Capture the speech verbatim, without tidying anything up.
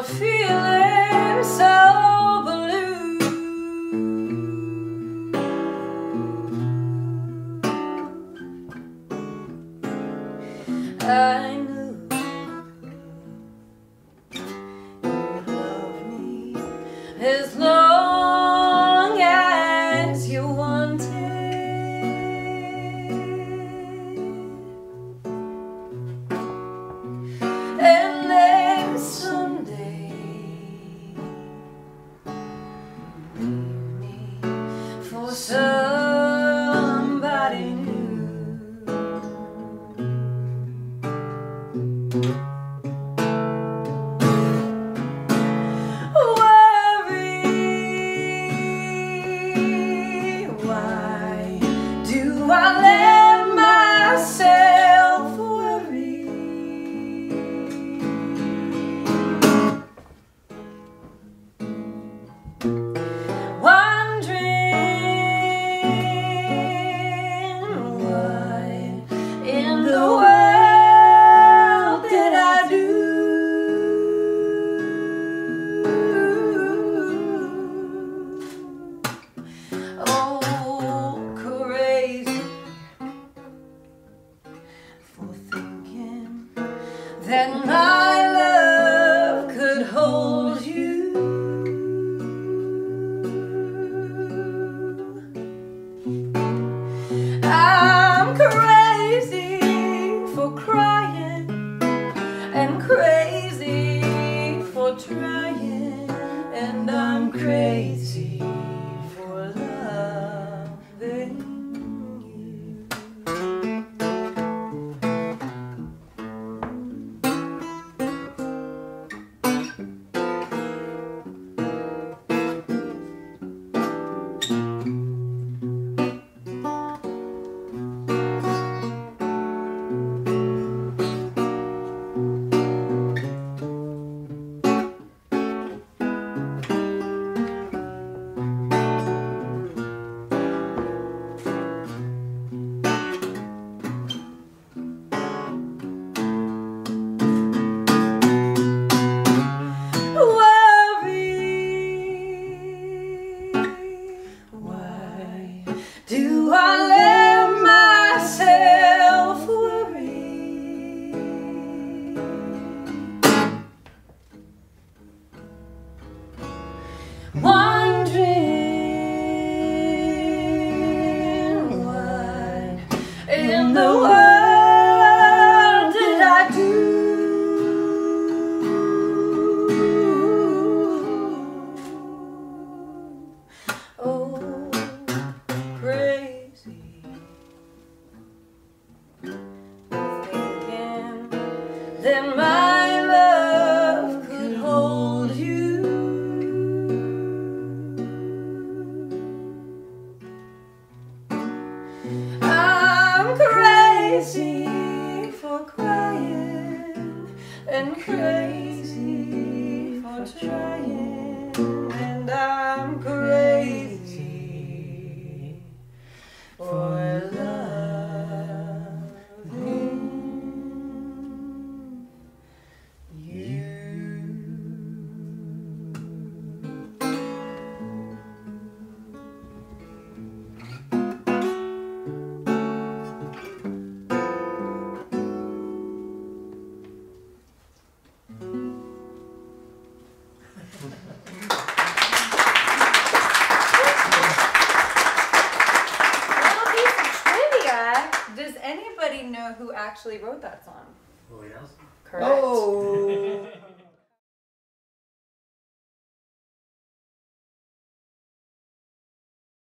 feeling so blue. I knew you'd love me as long as you wanted. And then someday leave me for somebody new. Worry, why do I let myself worry? Wondering what in the world did I do? Oh, crazy for thinking that my love could hold you. I'm crazy for crying and crazy for trying, and I'm crazy for loving you. Do I let myself worry? Wondering what in the world did I do? Oh, crazy thinking that my love could hold you. I'm crazy for crying and crazy for trying, and I'm crazy for loving you. Does anybody know who actually wrote that song? Willie Nelson. Correct. Oh.